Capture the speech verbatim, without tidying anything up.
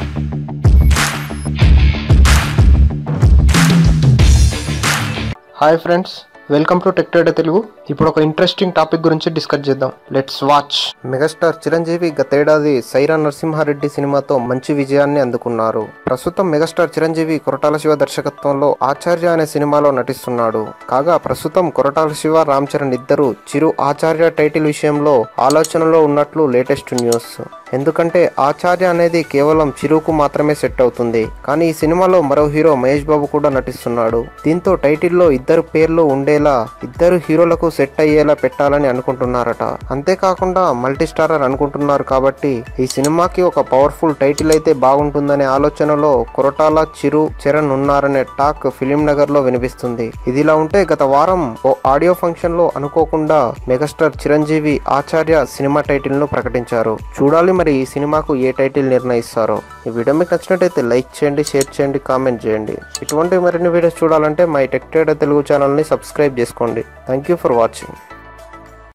Hi friends, welcome to Tech Trader Telugu. ఇప్పుడు ఒక interesting topic గురించి డిస్కస్ చేద్దాం. Let's watch. మెగాస్టార్ చిరంజీవి గతేడాది సైరా నరసింహారెడ్డి సినిమాతో మంచి విజయాన్ని అందుకున్నారు. ప్రస్తుతం మెగాస్టార్ చిరంజీవి కొరటాల శివ దర్శకత్వంలో ఆచార్య అనే సినిమాలో నటిస్తున్నాడు. కాగా ప్రస్తుతం కొరటాల శివ, రామ్ చరణ్ ఇద్దరు చిరు ఆచార్య టైటిల్ విషయంలో ఆలోచనలో ఉన్నట్లు లేటెస్ట్ న్యూస్. ఎందుకంటే ఆచార్య అనేది కేవలం చిరుకు మాత్రమే సెట్ అవుతుంది. కానీ ఈ సినిమాలో మరో హీరో మహేష్ బాబు కూడా నటిస్తున్నాడు. దీంతో టైటిల్లో ఇద్దరు పేర్లు ఉండేలా, ఇద్దరు హీరోలకు సెట్ అయ్యేలా పెట్టాలని అనుకుంటున్నారట. అంతేకాకుండా మల్టీ స్టారర్ అనుకుంటున్నారు. కాబట్టి ఈ సినిమాకి ఒక పవర్ఫుల్ టైటిల్ అయితే బాగుంటుందనే ఆలోచనలో కొరటాల, చిరు, చరణ్ ఉన్నారనే టాక్ ఫిలిం నగర్ లో వినిపిస్తుంది. ఇదిలా ఉంటే గత వారం ఓ ఆడియో ఫంక్షన్ లో అనుకోకుండా megastar Chiranjeevi Acharya cinema title ను ప్రకటించారు. చూడాలి మరి ఈ సినిమాకు ఏ టైటిల్ నిర్ణయిస్తారో. ఈ వీడియో మీకు నచ్చినట్టయితే లైక్ చేయండి, షేర్ చేయండి, కామెంట్ చేయండి. ఇటువంటి మరిన్ని వీడియోస్ చూడాలంటే మై టెక్ ట్రేడర్ తెలుగు ఛానల్ని సబ్స్క్రైబ్ చేసుకోండి. Thank you for watching.